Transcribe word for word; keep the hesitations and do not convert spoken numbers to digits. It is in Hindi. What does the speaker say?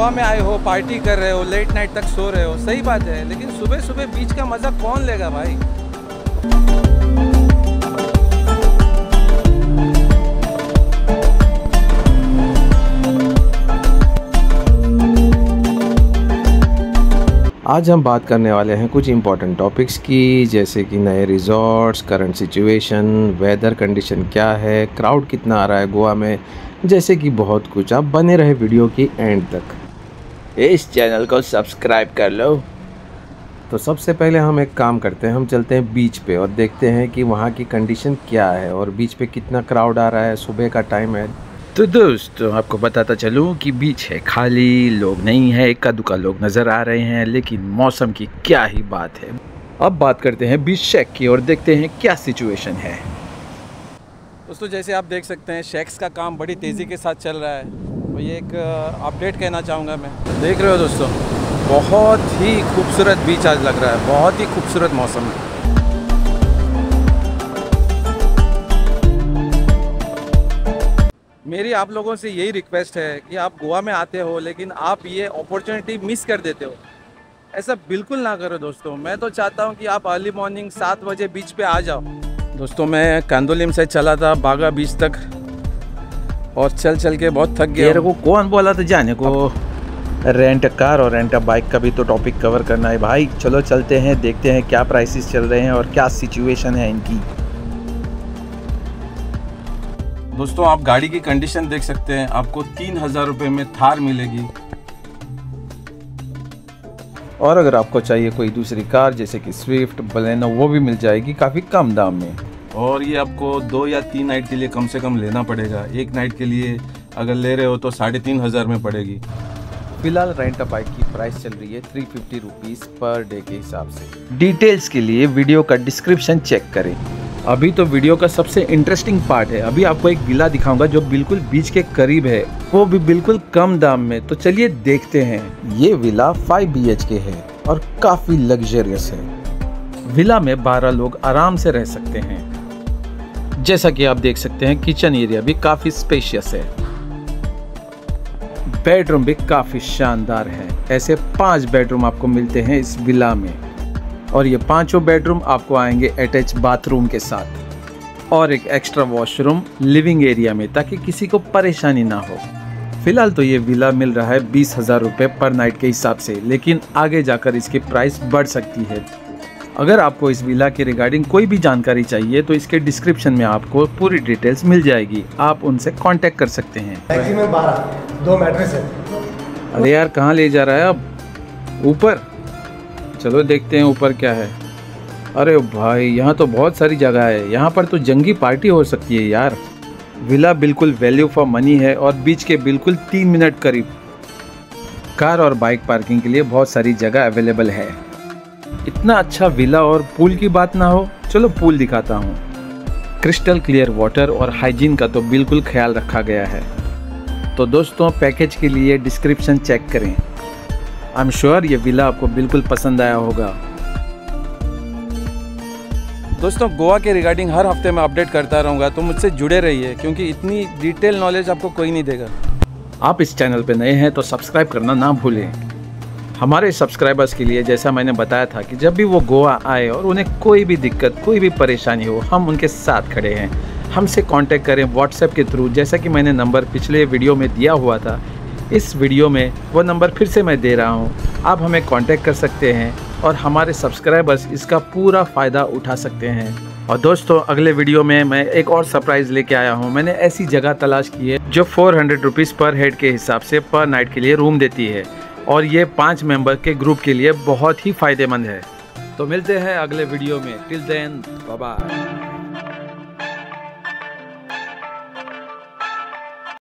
गोवा में आए हो, पार्टी कर रहे हो, लेट नाइट तक सो रहे हो, सही बात है, लेकिन सुबह सुबह बीच का मज़ा कौन लेगा भाई। आज हम बात करने वाले हैं कुछ इम्पॉर्टेंट टॉपिक्स की, जैसे कि नए resorts, current situation, weather condition क्या है, क्राउड कितना आ रहा है गोवा में, जैसे कि बहुत कुछ। आप बने रहे वीडियो की एंड तक। इस चैनल को सब्सक्राइब कर लो। तो सबसे पहले हम एक काम करते हैं, हम चलते हैं बीच पे और देखते हैं कि वहाँ की कंडीशन क्या है और बीच पे कितना क्राउड आ रहा है। सुबह का टाइम है। तो दोस्तों आपको बताता चलूँ कि बीच है खाली, लोग नहीं है, इक्का दुक्का लोग नज़र आ रहे हैं, लेकिन मौसम की क्या ही बात है। अब बात करते हैं बीच शेक की और देखते हैं क्या सिचुएशन है। दोस्तों जैसे आप देख सकते हैं शेक्स का काम बड़ी तेज़ी के साथ चल रहा है। तो ये एक अपडेट कहना चाहूँगा मैं। देख रहे हो दोस्तों, बहुत ही खूबसूरत बीच आज लग रहा है, बहुत ही खूबसूरत मौसम है। मेरी आप लोगों से यही रिक्वेस्ट है कि आप गोवा में आते हो लेकिन आप ये अपॉर्चुनिटी मिस कर देते हो। ऐसा बिल्कुल ना करो दोस्तों। मैं तो चाहता हूँ कि आप अर्ली मॉर्निंग सात बजे बीच पे आ जाओ। दोस्तों मैं कांदोलिम से चला था बागा बीच तक और चल चल के बहुत थक गया। तेरे को कौन बोला था जाने को? रेंट कार और रेंट बाइक का भी तो टॉपिक कवर करना है भाई। चलो चलते हैं, देखते हैं क्या प्राइसेस चल रहे हैं और क्या सिचुएशन है इनकी। दोस्तों आप गाड़ी की कंडीशन देख सकते हैं। आपको तीन हजार रुपये में थार मिलेगी। और अगर आपको चाहिए कोई दूसरी कार जैसे कि स्विफ्ट, बलेनो, वो भी मिल जाएगी काफ़ी कम दाम में। और ये आपको दो या तीन नाइट के लिए कम से कम लेना पड़ेगा। एक नाइट के लिए अगर ले रहे हो तो साढ़े तीन हज़ार में पड़ेगी। फिलहाल रेंट बाइक की प्राइस चल रही है three fifty rupees per day के हिसाब से। डिटेल्स के लिए वीडियो का डिस्क्रिप्शन चेक करें। अभी तो वीडियो का सबसे इंटरेस्टिंग पार्ट है। अभी आपको एक विला दिखाऊंगा जो बिल्कुल बीच के करीब है, वो भी बिल्कुल कम दाम में। तो चलिए देखते हैं। ये विला फाइव बी एच के है और काफ़ी लग्जरियस है। विला में बारह लोग आराम से रह सकते हैं। जैसा कि आप देख सकते हैं किचन एरिया भी काफ़ी स्पेशियस है। बेडरूम भी काफ़ी शानदार है। ऐसे पांच बेडरूम आपको मिलते हैं इस विला में और ये पांचों बेडरूम आपको आएंगे अटैच बाथरूम के साथ और एक एक्स्ट्रा वॉशरूम लिविंग एरिया में, ताकि किसी को परेशानी ना हो। फिलहाल तो ये विला मिल रहा है बीस हज़ार रुपये पर नाइट के हिसाब से, लेकिन आगे जाकर इसकी प्राइस बढ़ सकती है। अगर आपको इस विला के रिगार्डिंग कोई भी जानकारी चाहिए तो इसके डिस्क्रिप्शन में आपको पूरी डिटेल्स मिल जाएगी। आप उनसे कांटेक्ट कर सकते हैं। मैक्सिमम बारह, दो मैट्रेस है। अरे यार कहाँ ले जा रहा है अब? ऊपर चलो देखते हैं ऊपर क्या है। अरे भाई यहाँ तो बहुत सारी जगह है। यहाँ पर तो जंगी पार्टी हो सकती है यार। विला बिल्कुल वैल्यू फॉर मनी है और बीच के बिल्कुल तीन मिनट करीब। कार और बाइक पार्किंग के लिए बहुत सारी जगह अवेलेबल है। इतना अच्छा विला और पूल की बात ना हो। चलो पूल दिखाता हूँ। क्रिस्टल क्लियर वाटर और हाइजीन का तो बिल्कुल ख्याल रखा गया है। तो दोस्तों पैकेज के लिए डिस्क्रिप्शन चेक करें। आई एम श्योर ये विला आपको बिल्कुल पसंद आया होगा। दोस्तों गोवा के रिगार्डिंग हर हफ्ते मैं अपडेट करता रहूँगा, तो मुझसे जुड़े रहिए क्योंकि इतनी डिटेल नॉलेज आपको कोई नहीं देगा। आप इस चैनल पे नए हैं तो सब्सक्राइब करना ना भूलें। हमारे सब्सक्राइबर्स के लिए जैसा मैंने बताया था कि जब भी वो गोवा आए और उन्हें कोई भी दिक्कत, कोई भी परेशानी हो, हम उनके साथ खड़े हैं। हमसे कांटेक्ट करें व्हाट्सएप के थ्रू, जैसा कि मैंने नंबर पिछले वीडियो में दिया हुआ था। इस वीडियो में वो नंबर फिर से मैं दे रहा हूँ। आप हमें कांटेक्ट कर सकते हैं और हमारे सब्सक्राइबर्स इसका पूरा फ़ायदा उठा सकते हैं। और दोस्तों अगले वीडियो में मैं एक और सरप्राइज़ लेके आया हूँ। मैंने ऐसी जगह तलाश की है जो four hundred rupees per head के हिसाब से पर नाइट के लिए रूम देती है और ये पाँच मेंबर के ग्रुप के लिए बहुत ही फ़ायदेमंद है। तो मिलते हैं अगले वीडियो में। Till then bye bye.